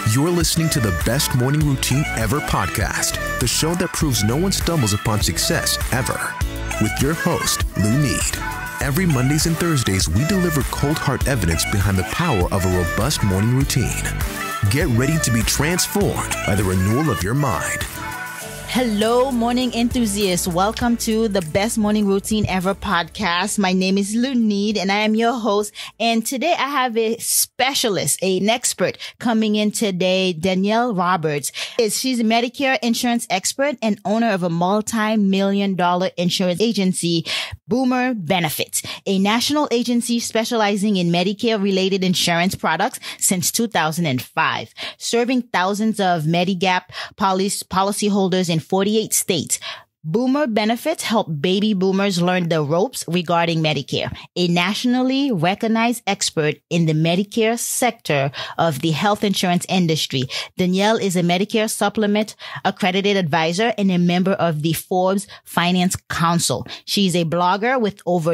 You're listening to the Best Morning Routine Ever podcast, the show that proves no one stumbles upon success ever. With your host, Lou Need. Every Mondays and Thursdays, we deliver cold hard evidence behind the power of a robust morning routine. Get ready to be transformed by the renewal of your mind. Hello, morning enthusiasts. Welcome to the Best Morning Routine Ever podcast. My name is Lou Need and I am your host. And today I have a specialist, an expert coming in today, Danielle Roberts. She's a Medicare insurance expert and owner of a multi-million-dollar insurance agency, Boomer Benefits, a national agency specializing in Medicare-related insurance products since 2005, serving thousands of Medigap policyholders in 48 states. Boomer Benefits help baby boomers learn the ropes regarding Medicare. A nationally recognized expert in the Medicare sector of the health insurance industry, Danielle is a Medicare Supplement accredited advisor and a member of the Forbes Finance Council. She's a blogger with over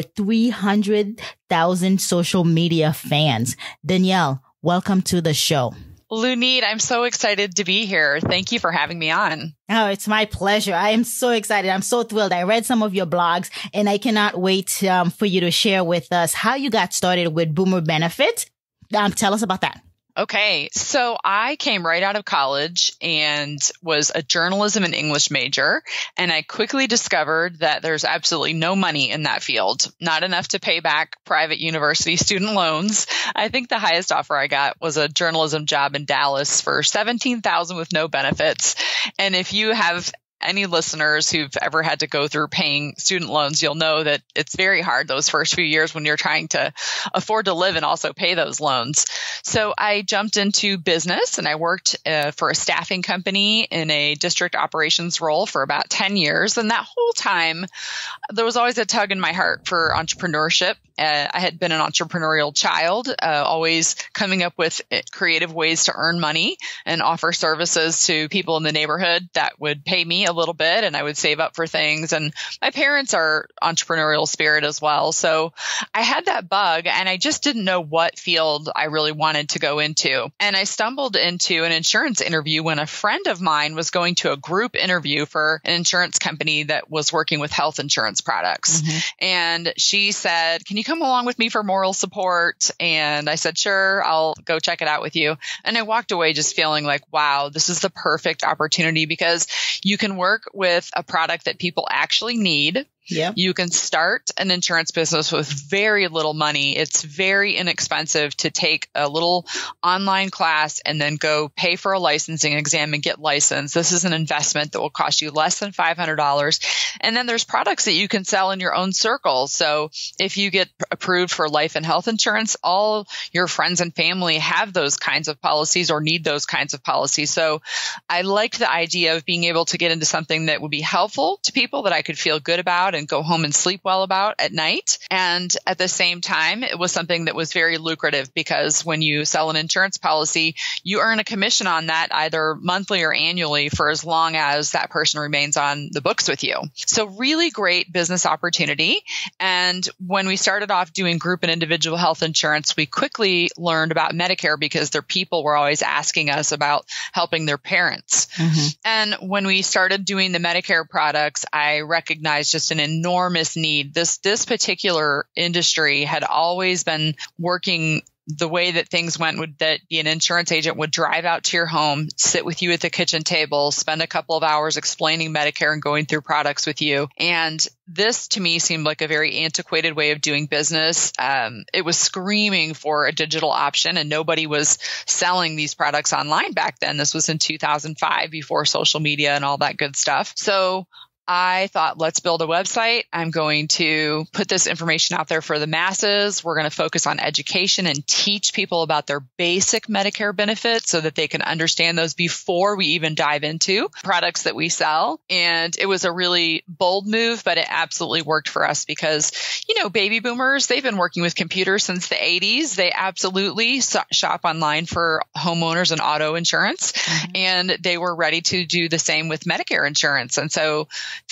300,000 social media fans. Danielle, welcome to the show. Lou Need, I'm so excited to be here. Thank you for having me on. Oh, it's my pleasure. I am so excited. I'm so thrilled. I read some of your blogs and I cannot wait for you to share with us how you got started with Boomer Benefits. Tell us about that. Okay, so I came right out of college and was a journalism and English major, and I quickly discovered that there's absolutely no money in that field, not enough to pay back private university student loans. I think the highest offer I got was a journalism job in Dallas for $17,000 with no benefits. And if you have any listeners who've ever had to go through paying student loans, you'll know that it's very hard those first few years when you're trying to afford to live and also pay those loans. So I jumped into business and I worked for a staffing company in a district operations role for about 10 years. And that whole time, there was always a tug in my heart for entrepreneurship. I had been an entrepreneurial child, always coming up with creative ways to earn money and offer services to people in the neighborhood that would pay me a little bit, and I would save up for things. And my parents are entrepreneurial spirit as well. So I had that bug and I just didn't know what field I really wanted to go into. And I stumbled into an insurance interview when a friend of mine was going to a group interview for an insurance company that was working with health insurance products. Mm-hmm. And she said, "Can you come along with me for moral support?" And I said, "Sure, I'll go check it out with you." And I walked away just feeling like, wow, this is the perfect opportunity because you can work with a product that people actually need. Yeah. You can start an insurance business with very little money. It's very inexpensive to take a little online class and then go pay for a licensing exam and get licensed. This is an investment that will cost you less than $500. And then there's products that you can sell in your own circle. So if you get approved for life and health insurance, all your friends and family have those kinds of policies or need those kinds of policies. So I liked the idea of being able to get into something that would be helpful to people that I could feel good about and go home and sleep well about at night. And at the same time, it was something that was very lucrative because when you sell an insurance policy, you earn a commission on that either monthly or annually for as long as that person remains on the books with you. So really great business opportunity. And when we started off doing group and individual health insurance, we quickly learned about Medicare because their people were always asking us about helping their parents. Mm-hmm. And when we started doing the Medicare products, I recognized just an enormous need. This particular industry had always been working the way that things went would that an insurance agent would drive out to your home, sit with you at the kitchen table, spend a couple of hours explaining Medicare and going through products with you. And this to me seemed like a very antiquated way of doing business. It was screaming for a digital option and nobody was selling these products online back then. This was in 2005 before social media and all that good stuff. So I thought, let's build a website. I'm going to put this information out there for the masses. We're going to focus on education and teach people about their basic Medicare benefits so that they can understand those before we even dive into products that we sell. And it was a really bold move, but it absolutely worked for us because, baby boomers, they've been working with computers since the 80s. They absolutely shop online for homeowners and auto insurance. Mm-hmm. And they were ready to do the same with Medicare insurance. And so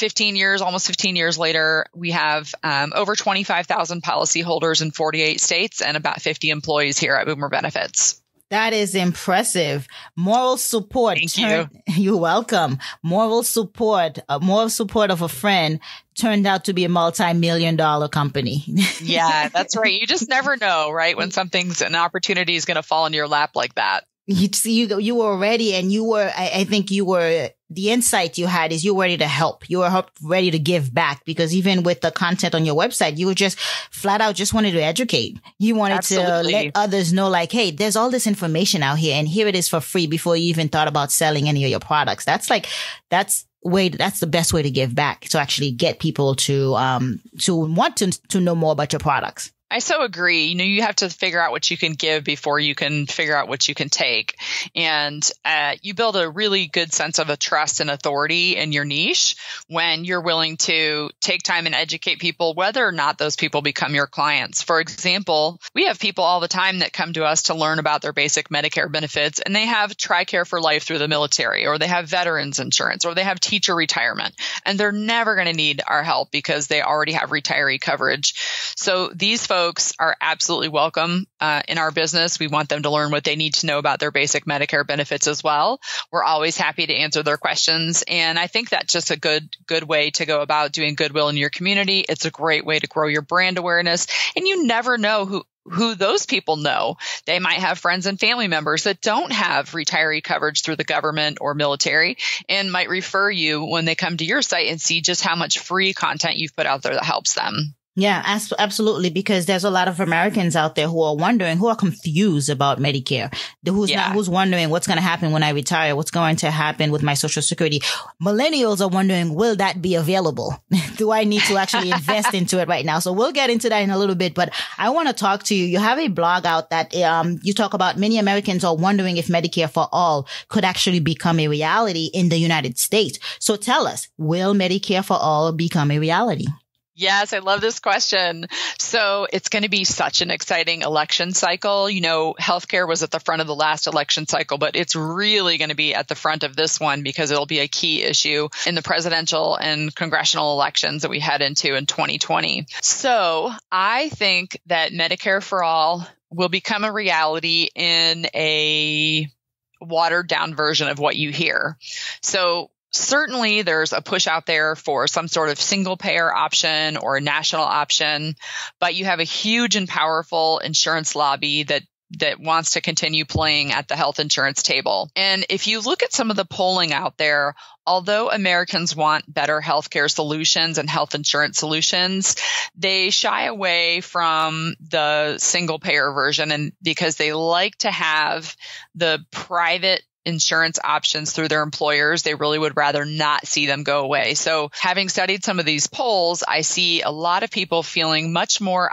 almost 15 years later, we have over 25,000 policyholders in 48 states and about 50 employees here at Boomer Benefits. That is impressive. Moral support. Thank you. You're welcome. Moral support of a friend turned out to be a multi-million-dollar company. Yeah, that's right. You just never know, right? When an opportunity is going to fall in your lap like that. You were ready, and I think the insight you had is you were ready to help. You were ready to give back, because even with the content on your website, you were just flat out just wanted to educate. You wanted Absolutely. to let others know, like, hey, there's all this information out here, and here it is for free before you even thought about selling any of your products. That's the best way to give back, to actually get people to want to know more about your products. I so agree. You have to figure out what you can give before you can figure out what you can take. And you build a really good sense of a trust and authority in your niche when you're willing to take time and educate people, whether or not those people become your clients. For example, we have people all the time that come to us to learn about their basic Medicare benefits, and they have TRICARE for life through the military, or they have veterans insurance, or they have teacher retirement, and they're never going to need our help because they already have retiree coverage. So these folks are absolutely welcome in our business. We want them to learn what they need to know about their basic Medicare benefits as well. We're always happy to answer their questions. And I think that's just a good way to go about doing goodwill in your community. It's a great way to grow your brand awareness. And you never know who those people know. They might have friends and family members that don't have retiree coverage through the government or military, and might refer you when they come to your site and see just how much free content you've put out there that helps them. Yeah, absolutely. Because there's a lot of Americans out there who are confused about Medicare. Who's wondering what's going to happen when I retire? What's going to happen with my Social Security? Millennials are wondering, will that be available? Do I need to actually invest into it right now? So we'll get into that in a little bit, but I want to talk to you. You have a blog out that, you talk about many Americans are wondering if Medicare for all could actually become a reality in the United States. So tell us, will Medicare for all become a reality? Yes, I love this question. So it's going to be such an exciting election cycle. Healthcare was at the front of the last election cycle, but it's really going to be at the front of this one because it'll be a key issue in the presidential and congressional elections that we head into in 2020. So I think that Medicare for all will become a reality in a watered down version of what you hear. So certainly, there's a push out there for some sort of single payer option or a national option, but you have a huge and powerful insurance lobby that wants to continue playing at the health insurance table. And if you look at some of the polling out there, although Americans want better healthcare solutions and health insurance solutions, they shy away from the single payer version, and because they like to have the private insurance options through their employers, they really would rather not see them go away. So having studied some of these polls, I see a lot of people feeling much more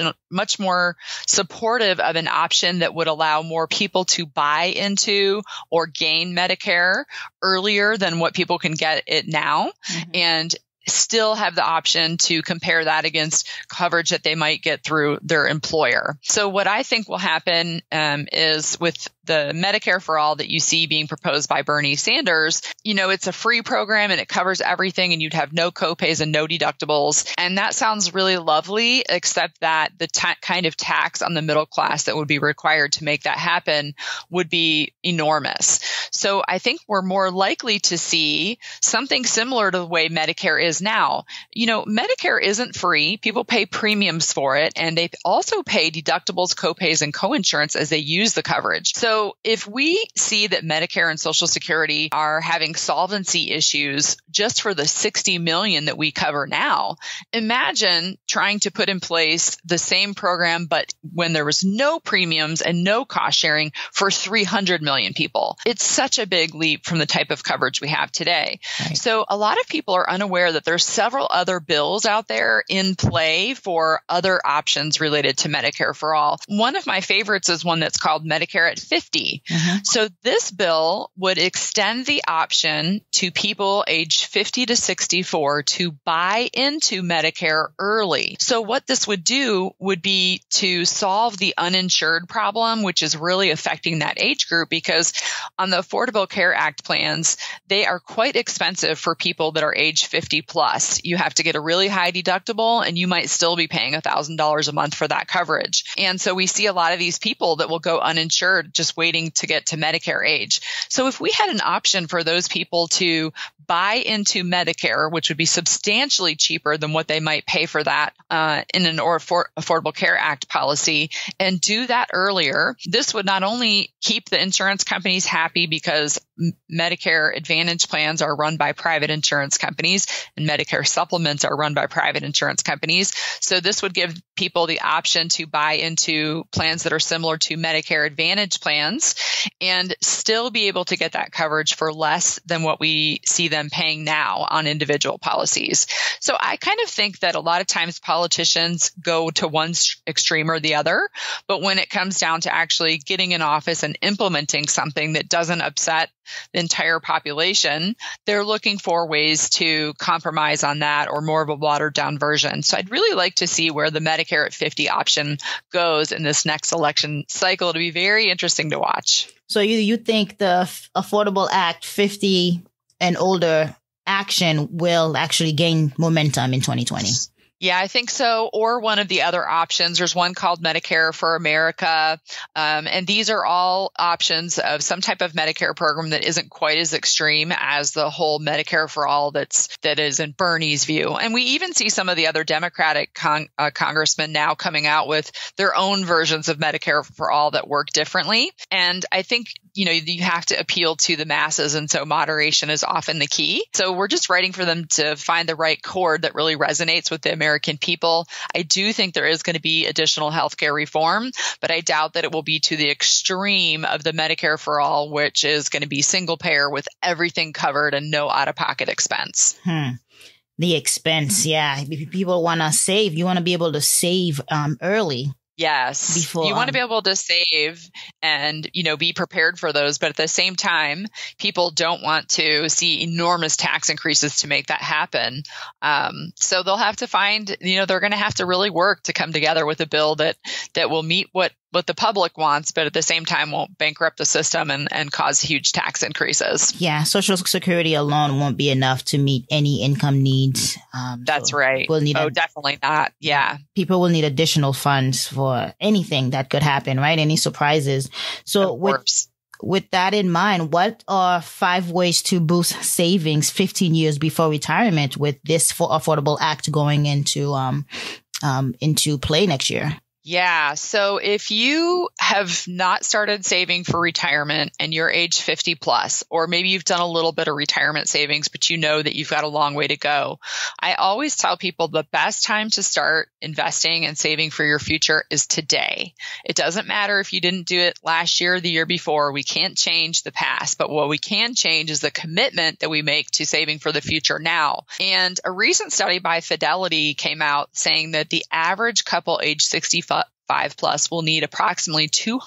supportive of an option that would allow more people to buy into or gain Medicare earlier than what people can get it now. Mm-hmm. And still have the option to compare that against coverage that they might get through their employer. So what I think will happen is with the Medicare for All that you see being proposed by Bernie Sanders, it's a free program and it covers everything, and you'd have no copays and no deductibles. And that sounds really lovely, except that the kind of tax on the middle class that would be required to make that happen would be enormous. So I think we're more likely to see something similar to the way Medicare is now. Medicare isn't free. People pay premiums for it, and they also pay deductibles, copays, and coinsurance as they use the coverage. So if we see that Medicare and Social Security are having solvency issues just for the 60 million that we cover now, imagine trying to put in place the same program, but when there was no premiums and no cost sharing for 300 million people. It's such a big leap from the type of coverage we have today. Right. So a lot of people are unaware that there's several other bills out there in play for other options related to Medicare for all. One of my favorites is one that's called Medicare at 50. Mm-hmm. So this bill would extend the option to people age 50 to 64 to buy into Medicare early. So what this would do would be to solve the uninsured problem, which is really affecting that age group, because on the Affordable Care Act plans, they are quite expensive for people that are age 50 plus. You have to get a really high deductible, and you might still be paying $1,000 a month for that coverage. And so we see a lot of these people that will go uninsured just just waiting to get to Medicare age. So if we had an option for those people to buy into Medicare, which would be substantially cheaper than what they might pay for that in an Affordable Care Act policy, and do that earlier, this would not only keep the insurance companies happy because Medicare Advantage plans are run by private insurance companies and Medicare supplements are run by private insurance companies. So this would give people the option to buy into plans that are similar to Medicare Advantage plans and still be able to get that coverage for less than what we see them paying now on individual policies. So I kind of think that a lot of times politicians go to one extreme or the other, but when it comes down to actually getting in office and implementing something that doesn't upset the entire population, they're looking for ways to compromise on that or more of a watered down version. So I'd really like to see where the Medicare at 50 option goes in this next election cycle. It'll be very interesting to watch. So you think the Affordable Act 50 and older action will actually gain momentum in 2020? Yeah, I think so. Or one of the other options. There's one called Medicare for America. And these are all options of some type of Medicare program that isn't quite as extreme as the whole Medicare for all that is in Bernie's view. And we even see some of the other Democratic congressmen now coming out with their own versions of Medicare for all that work differently. And I think, you have to appeal to the masses. And so moderation is often the key. So we're just writing for them to find the right chord that really resonates with the American people. I do think there is going to be additional healthcare reform, but I doubt that it will be to the extreme of the Medicare for all, which is going to be single payer with everything covered and no out-of-pocket expense. The expense, yeah. If people want to save, you want to be able to save early. Yes. You want to be able to save and, be prepared for those. But at the same time, people don't want to see enormous tax increases to make that happen. So they'll have to find, they're going to have to really work to come together with a bill that will meet what the public wants, but at the same time won't bankrupt the system and cause huge tax increases. Yeah. Social Security alone won't be enough to meet any income needs. That's right. We'll need definitely not. Yeah. People will need additional funds for anything that could happen, right? Any surprises. So with that in mind, what are 5 ways to boost savings 15 years before retirement with this Affordable Act going into play next year? Yeah. So if you have not started saving for retirement and you're age 50 plus, or maybe you've done a little bit of retirement savings, but you know that you've got a long way to go, I always tell people the best time to start investing and saving for your future is today. It doesn't matter if you didn't do it last year or the year before. We can't change the past, but what we can change is the commitment that we make to saving for the future now. And a recent study by Fidelity came out saying that the average couple age 65 plus will need approximately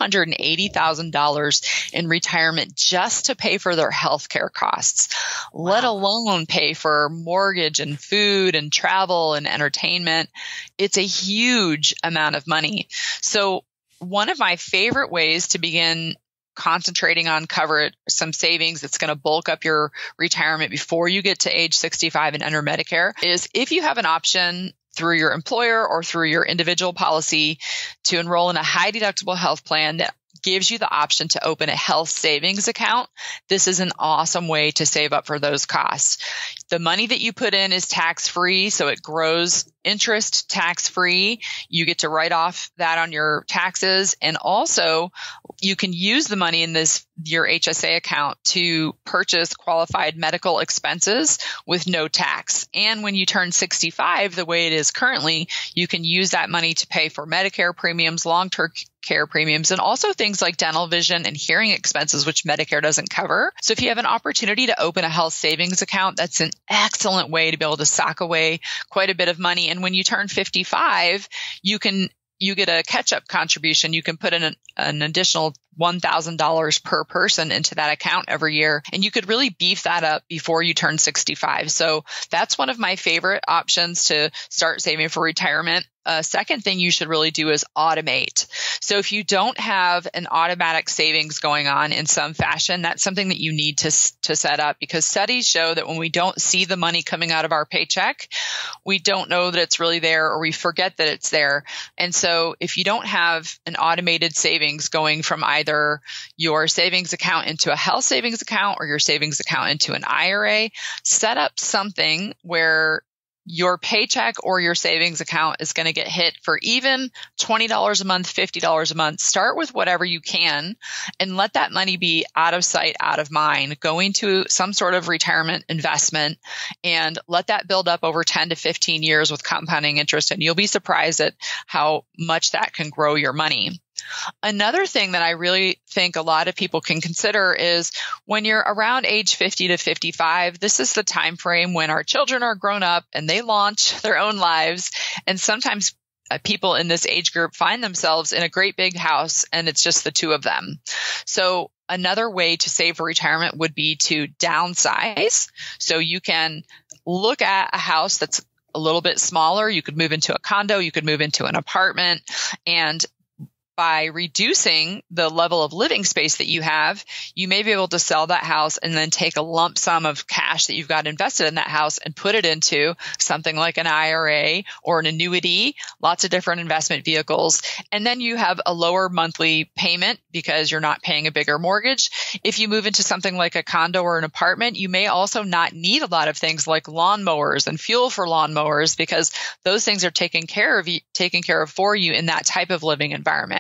$280,000 in retirement just to pay for their healthcare costs, let alone pay for mortgage and food and travel and entertainment. It's a huge amount of money. So one of my favorite ways to begin concentrating on some savings that's going to bulk up your retirement before you get to age 65 and enter Medicare is if you have an option through your employer or through your individual policy to enroll in a high deductible health plan that gives you the option to open a health savings account. This is an awesome way to save up for those costs. The money that you put in is tax-free, so it grows interest tax-free. You get to write off that on your taxes. And also you can use the money in your HSA account to purchase qualified medical expenses with no tax. And when you turn 65, the way it is currently, you can use that money to pay for Medicare premiums, long-term care premiums, and also things like dental, vision, and hearing expenses, which Medicare doesn't cover. So if you have an opportunity to open a health savings account, that's an excellent way to be able to sock away quite a bit of money. And when you turn 55, you get a catch-up contribution. You can put in an additional $1,000 per person into that account every year, and you could really beef that up before you turn 65. So that's one of my favorite options to start saving for retirement. a second thing you should really do is automate. So if you don't have an automatic savings going on in some fashion, that's something that you need to set up, because studies show that when we don't see the money coming out of our paycheck, we don't know that it's really there, or we forget that it's there. And so if you don't have an automated savings going from either your savings account into a health savings account or your savings account into an IRA, set up something where your paycheck or your savings account is going to get hit for even $20 a month, $50 a month. Start with whatever you can and let that money be out of sight, out of mind, going to some sort of retirement investment, and let that build up over 10 to 15 years with compounding interest. And you'll be surprised at how much that can grow your money. Another thing that I really think a lot of people can consider is when you're around age 50 to 55, this is the time frame when our children are grown up and they launch their own lives. And sometimes people in this age group find themselves in a great big house and it's just the two of them. So another way to save for retirement would be to downsize. So you can look at a house that's a little bit smaller. You could move into a condo, you could move into an apartment, and by reducing the level of living space that you have, you may be able to sell that house and then take a lump sum of cash that you've got invested in that house and put it into something like an IRA or an annuity, lots of different investment vehicles. And then you have a lower monthly payment because you're not paying a bigger mortgage. If you move into something like a condo or an apartment, you may also not need a lot of things like lawnmowers and fuel for lawnmowers, because those things are taken care of for you in that type of living environment.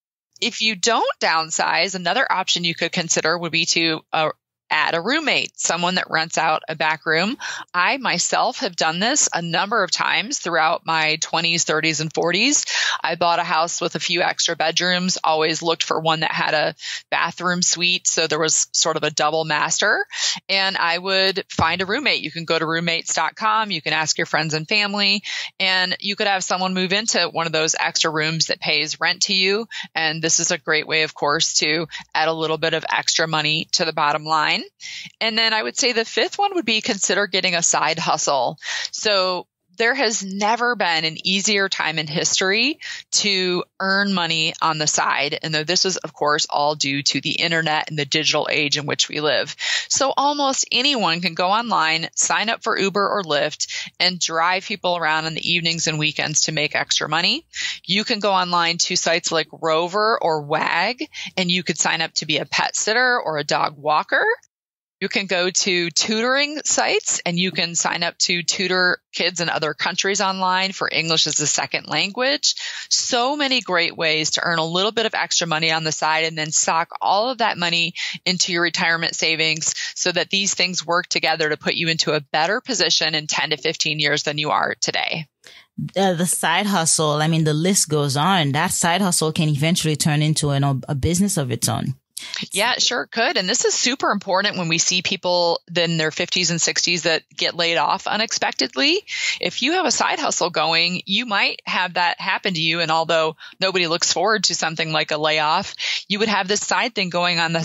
If you don't downsize, another option you could consider would be to add a roommate, someone that rents out a back room. I myself have done this a number of times throughout my 20s, 30s, and 40s. I bought a house with a few extra bedrooms, always looked for one that had a bathroom suite, so there was sort of a double master, and I would find a roommate. You can go to roommates.com, you can ask your friends and family, and you could have someone move into one of those extra rooms that pays rent to you. And this is a great way, of course, to add a little bit of extra money to the bottom line. And then I would say the fifth one would be consider getting a side hustle. So there has never been an easier time in history to earn money on the side. And though this is, of course, all due to the internet and the digital age in which we live. So almost anyone can go online, sign up for Uber or Lyft, and drive people around in the evenings and weekends to make extra money. You can go online to sites like Rover or Wag, and you could sign up to be a pet sitter or a dog walker. You can go to tutoring sites and you can sign up to tutor kids in other countries online for English as a second language. So many great ways to earn a little bit of extra money on the side and then sock all of that money into your retirement savings so that these things work together to put you into a better position in 10 to 15 years than you are today. The side hustle, I mean, the list goes on. That side hustle can eventually turn into a business of its own. Yeah, it sure could. And this is super important when we see people in their 50s and 60s that get laid off unexpectedly. If you have a side hustle going, you might have that happen to you. And although nobody looks forward to something like a layoff, you would have this side thing going on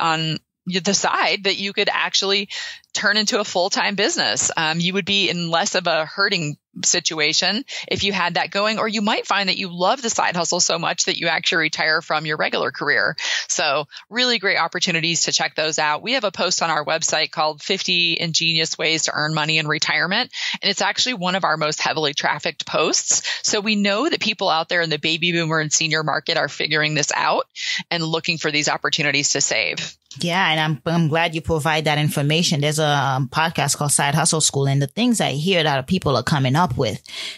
the side that you could actually turn into a full-time business. You would be in less of a hurting situation if you had that going, or you might find that you love the side hustle so much that you actually retire from your regular career. So really great opportunities to check those out. We have a post on our website called 50 Ingenious Ways to Earn Money in Retirement. And it's actually one of our most heavily trafficked posts. So we know that people out there in the baby boomer and senior market are figuring this out and looking for these opportunities to save. Yeah, and I'm glad you provide that information. There's a podcast called Side Hustle School, and the things I hear that people are coming up with,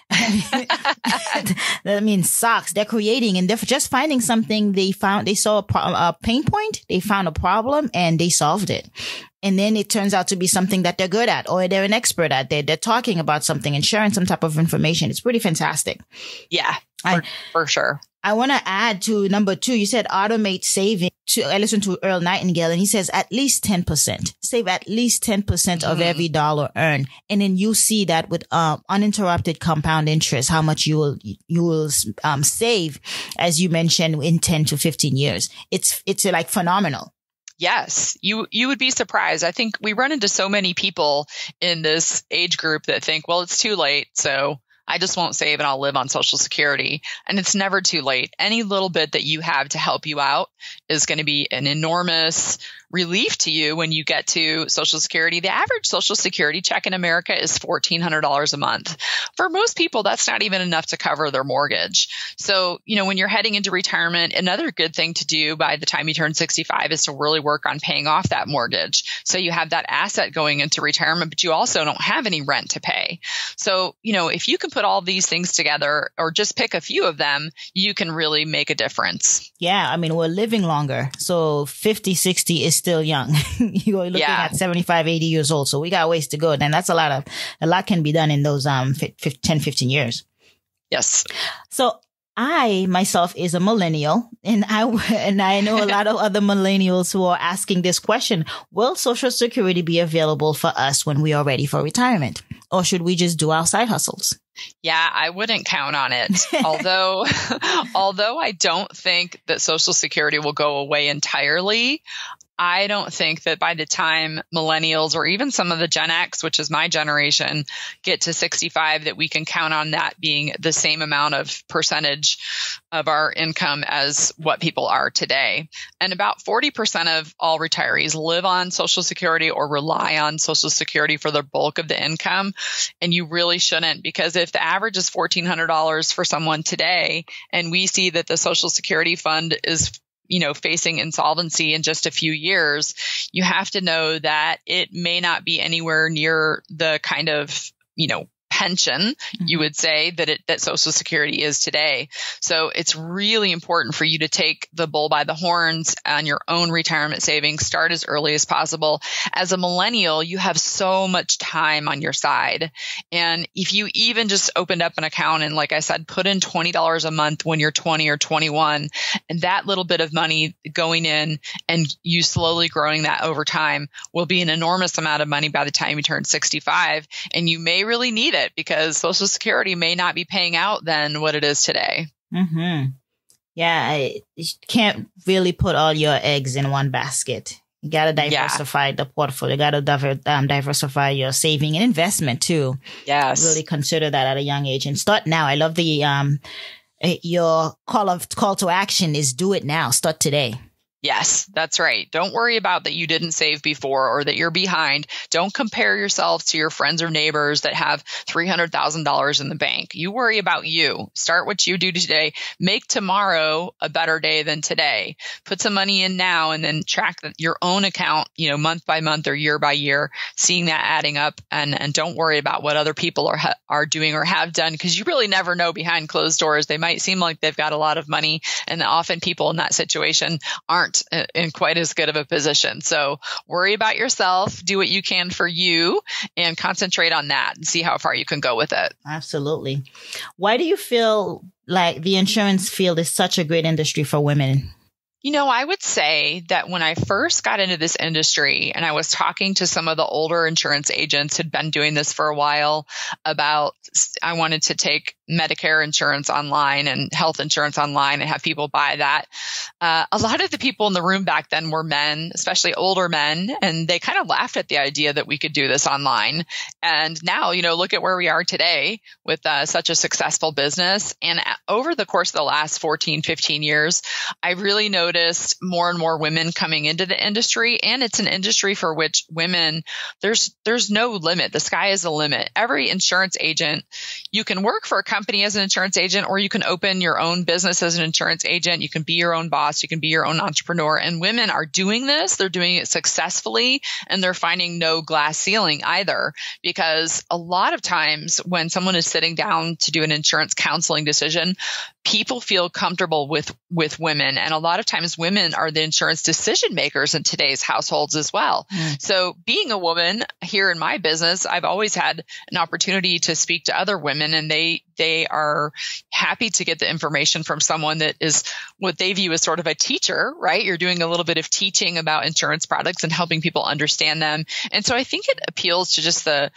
that means socks. They're creating, and they're just finding something they saw a pain point, they found a problem, and they solved it. And then it turns out to be something that they're good at, or they're an expert at. They're talking about something and sharing some type of information. It's pretty fantastic. Yeah, for sure. I want to add to number 2. You said automate saving. I listened to Earl Nightingale, and he says at least 10%. Save at least 10% of every dollar earned, and then you see that with uninterrupted compound interest, how much you will save, as you mentioned, in 10 to 15 years. It's like phenomenal. Yes, you would be surprised. I think we run into so many people in this age group that think, well, it's too late, so I just won't save and I'll live on Social Security. And it's never too late. Any little bit that you have to help you out is going to be an enormous relief to you when you get to Social Security. The average Social Security check in America is $1,400 a month. For most people, that's not even enough to cover their mortgage. So, when you're heading into retirement, another good thing to do by the time you turn 65 is to really work on paying off that mortgage. So you have that asset going into retirement, but you also don't have any rent to pay. So, if you can put all these things together or just pick a few of them, you can really make a difference. Yeah. I mean, we're living longer. So 50, 60 is still young. You're looking at 75, 80 years old. So we got ways to go. And that's a lot can be done in those 10, 15 years. Yes. So I myself is a millennial, and I know a lot of other millennials who are asking this question. Will Social Security be available for us when we are ready for retirement? Or should we just do our side hustles? Yeah, I wouldn't count on it. Although I don't think that Social Security will go away entirely, I don't think that by the time millennials or even some of the Gen X, which is my generation, get to 65, that we can count on that being the same amount of percentage of our income as what people are today. And about 40% of all retirees live on Social Security or rely on Social Security for the bulk of the income. And you really shouldn't, because if the average is $1,400 for someone today, and we see that the Social Security fund is facing insolvency in just a few years, you have to know that it may not be anywhere near the kind of, pension, you would say, that Social Security is today. So it's really important for you to take the bull by the horns on your own retirement savings. Start as early as possible. As a millennial, you have so much time on your side. And if you even just opened up an account and, like I said, put in $20 a month when you're 20 or 21, and that little bit of money going in and you slowly growing that over time will be an enormous amount of money by the time you turn 65. And you may really need it, because Social Security may not be paying out then what it is today. Mm-hmm. Yeah, you can't really put all your eggs in one basket. You got to diversify the portfolio. You got to diversify your saving and investment too. Yes. Really consider that at a young age and start now. I love the your call to action is do it now. Start today. Yes, that's right. Don't worry about that you didn't save before or that you're behind. Don't compare yourself to your friends or neighbors that have $300,000 in the bank. You worry about you. Start what you do today. Make tomorrow a better day than today. Put some money in now and then track your own account, month by month or year by year, seeing that adding up. And don't worry about what other people are doing or have done, because you really never know behind closed doors. They might seem like they've got a lot of money, and often people in that situation aren't in quite as good of a position. So worry about yourself, do what you can for you, and concentrate on that and see how far you can go with it. Absolutely. Why do you feel like the insurance field is such a great industry for women? I would say that when I first got into this industry and I was talking to some of the older insurance agents who'd been doing this for a while about, I wanted to take Medicare insurance online and health insurance online and have people buy that. A lot of the people in the room back then were men, especially older men, and they kind of laughed at the idea that we could do this online. And now, look at where we are today with such a successful business. And over the course of the last 14, 15 years, I really noticed more and more women coming into the industry. And it's an industry for which women, there's no limit. The sky is the limit. Every insurance agent, you can work for a company as an insurance agent, or you can open your own business as an insurance agent. You can be your own boss. You can be your own entrepreneur. And women are doing this. They're doing it successfully, and they're finding no glass ceiling either, because a lot of times when someone is sitting down to do an insurance counseling decision, people feel comfortable with women. And a lot of times women are the insurance decision makers in today's households as well. So being a woman here in my business, I've always had an opportunity to speak to other women, and they are happy to get the information from someone that is what they view as sort of a teacher, right? You're doing a little bit of teaching about insurance products and helping people understand them. And so I think it appeals to just the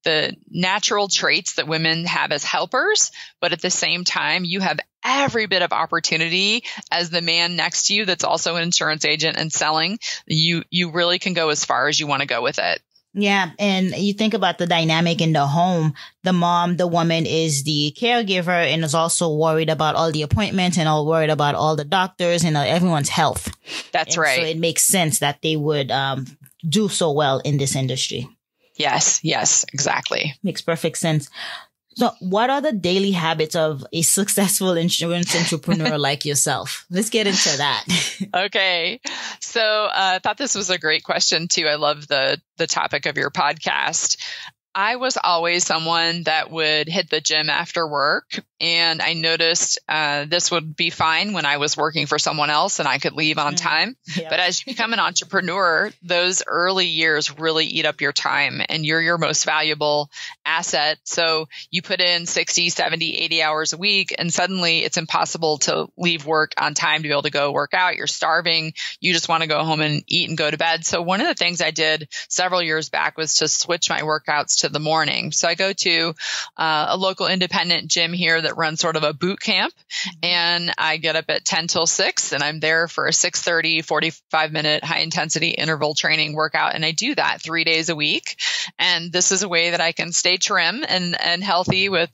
natural traits that women have as helpers, but at the same time, you have every bit of opportunity as the man next to you that's also an insurance agent and selling. You really can go as far as you want to go with it. Yeah. And you think about the dynamic in the home, the mom, the woman is the caregiver and is also worried about all the appointments and all worried about all the doctors and everyone's health. That's right. So it makes sense that they would do so well in this industry. Yes, exactly. Makes perfect sense. So what are the daily habits of a successful insurance entrepreneur like yourself? Let's get into that. Okay. So I thought this was a great question too. I love the topic of your podcast. I was always someone that would hit the gym after work, and I noticed this would be fine when I was working for someone else and I could leave on time. Yeah. But as you become an entrepreneur, those early years really eat up your time, and you're your most valuable asset. So you put in 60, 70, 80 hours a week, and suddenly it's impossible to leave work on time to be able to go work out. You're starving. You just want to go home and eat and go to bed. So one of the things I did several years back was to switch my workouts to the morning. So I go to a local independent gym here that runs sort of a boot camp, and I get up at 10 till 6, and I'm there for a 6:30, 45-minute high intensity interval training workout. And I do that 3 days a week. And this is a way that I can stay trim and healthy with,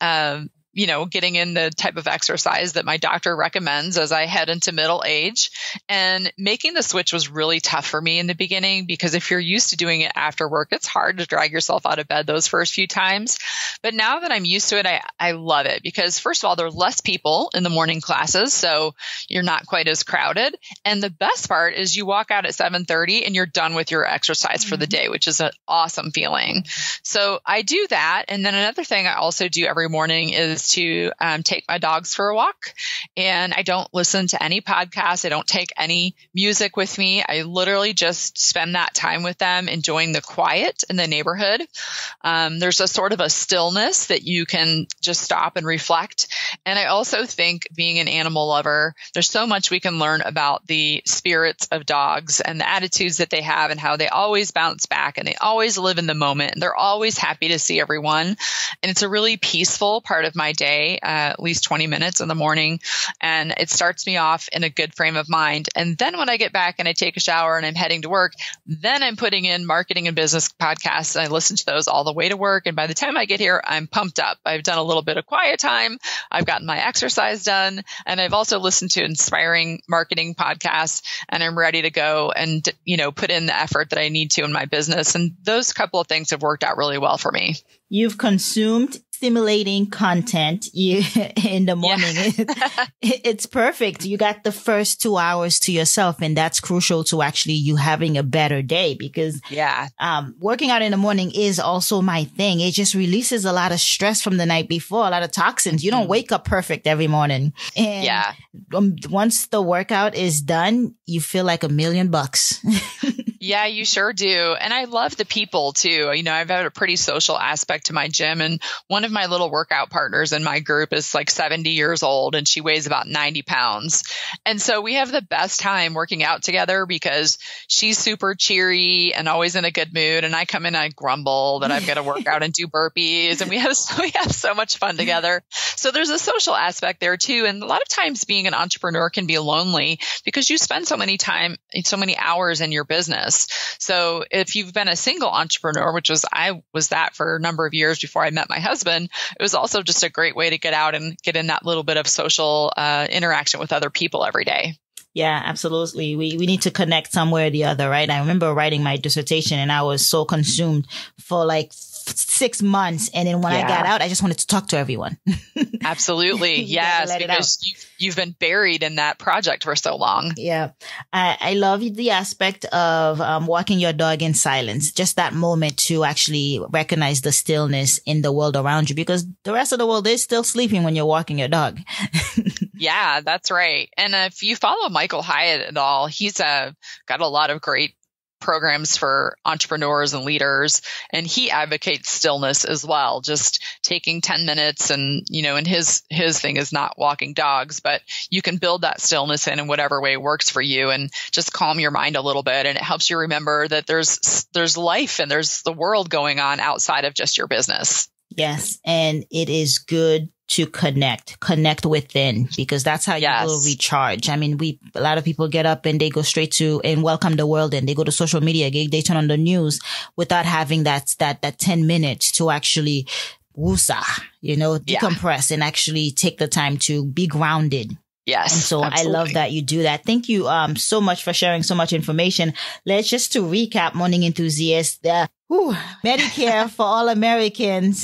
getting in the type of exercise that my doctor recommends as I head into middle age. And making the switch was really tough for me in the beginning, because if you're used to doing it after work, it's hard to drag yourself out of bed those first few times. But now that I'm used to it, I love it, because first of all, there are less people in the morning classes, so you're not quite as crowded. And the best part is you walk out at 7:30 and you're done with your exercise for the day, which is an awesome feeling. So I do that. And then another thing I also do every morning is to take my dogs for a walk. And I don't listen to any podcasts. I don't take any music with me. I literally just spend that time with them, enjoying the quiet in the neighborhood. There's a sort of a stillness that you can just stop and reflect. And I also think, being an animal lover, there's so much we can learn about the spirits of dogs and the attitudes that they have, and how they always bounce back, and they always live in the moment, and they're always happy to see everyone. And it's a really peaceful part of my day, at least 20 minutes in the morning. And it starts me off in a good frame of mind. And then when I get back and I take a shower and I'm heading to work, then I'm putting in marketing and business podcasts, and I listen to those all the way to work. And by the time I get here, I'm pumped up. I've done a little bit of quiet time. I've gotten my exercise done. And I've also listened to inspiring marketing podcasts, and I'm ready to go and, put in the effort that I need to in my business. And those couple of things have worked out really well for me. You've consumed stimulating content in the morning. Yeah. It's perfect. You got the first 2 hours to yourself, and that's crucial to actually you having a better day, because working out in the morning is also my thing. It just releases a lot of stress from the night before, a lot of toxins. You don't wake up perfect every morning. And once the workout is done, you feel like $1 million. Yeah, you sure do. And I love the people too. I've had a pretty social aspect to my gym, and one of my little workout partners in my group is like 70 years old, and she weighs about 90 pounds. And so we have the best time working out together, because she's super cheery and always in a good mood. And I come in and I grumble that I've got to work out and do burpees, and we have so much fun together. So there's a social aspect there too. And a lot of times being an entrepreneur can be lonely, because you spend so many hours in your business. So if you've been a single entrepreneur, I was that for a number of years before I met my husband, it was also just a great way to get out and get in that little bit of social interaction with other people every day. Yeah, absolutely. We need to connect somewhere or the other, right? I remember writing my dissertation, and I was so consumed for like 6 months. And then when I got out, I just wanted to talk to everyone. Absolutely. Yes, because you've been buried in that project for so long. Yeah. I love the aspect of walking your dog in silence, just that moment to actually recognize the stillness in the world around you, because the rest of the world is still sleeping when you're walking your dog. Yeah, that's right. And if you follow Michael Hyatt at all, he's got a lot of great programs for entrepreneurs and leaders, and he advocates stillness as well, just taking 10 minutes. And and his thing is not walking dogs, but you can build that stillness in whatever way works for you, and just calm your mind a little bit. And it helps you remember that there's life and there's the world going on outside of just your business. Yes. And it is good to connect within, because that's how you will recharge. I mean, a lot of people get up and they go straight to and welcome the world, and they go to social media, they turn on the news without having that 10 minutes to actually woosah, decompress and actually take the time to be grounded. Yes. And so absolutely. I love that you do that. Thank you so much for sharing so much information. Let's just to recap, Morning Enthusiasts, Medicare for all Americans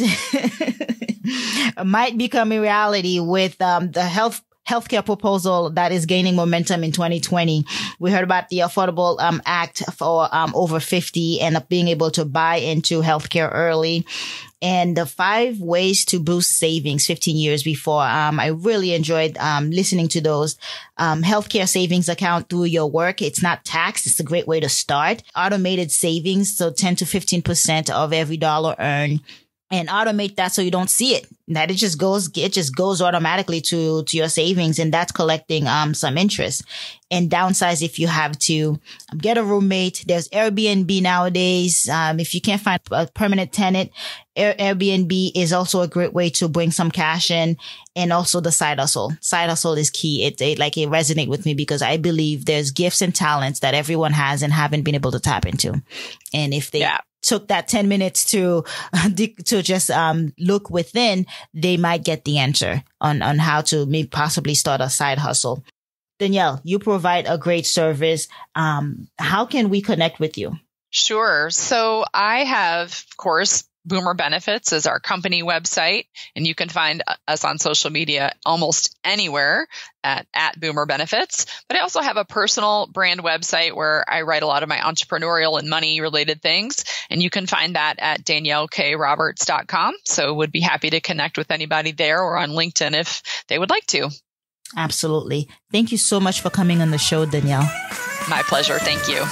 might become a reality with the healthcare proposal that is gaining momentum in 2020. We heard about the Affordable Act for over 50 and being able to buy into healthcare early. And the 5 ways to boost savings 15 years before. I really enjoyed listening to those. Healthcare savings account through your work. It's not taxed. It's a great way to start. Automated savings, so 10 to 15% of every dollar earned. And automate that so you don't see it. That it just goes automatically to your savings, and that's collecting some interest. And downsize if you have to get a roommate. There's Airbnb nowadays. If you can't find a permanent tenant, Airbnb is also a great way to bring some cash in. And also the side hustle. Side hustle is key. It resonates with me because I believe there's gifts and talents that everyone has and haven't been able to tap into. And if they took that 10 minutes to just look within, they might get the answer on how to maybe possibly start a side hustle. Danielle, you provide a great service. How can we connect with you? Sure. So I have, of course, Boomer Benefits is our company website, and you can find us on social media almost anywhere at Boomer Benefits. But I also have a personal brand website where I write a lot of my entrepreneurial and money related things, and you can find that at DanielleKRoberts.com. So would be happy to connect with anybody there or on LinkedIn if they would like to. Absolutely. Thank you so much for coming on the show, Danielle. My pleasure. Thank you.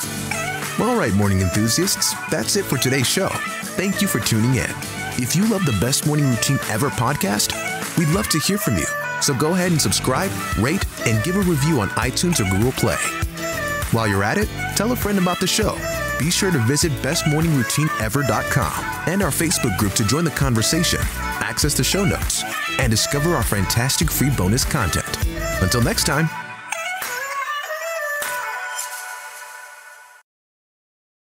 All right, morning enthusiasts, that's it for today's show. Thank you for tuning in. If you love the Best Morning Routine Ever podcast, we'd love to hear from you. So go ahead and subscribe, rate, and give a review on iTunes or Google Play. While you're at it, tell a friend about the show. Be sure to visit bestmorningroutineever.com and our Facebook group to join the conversation, access the show notes, and discover our fantastic free bonus content. Until next time,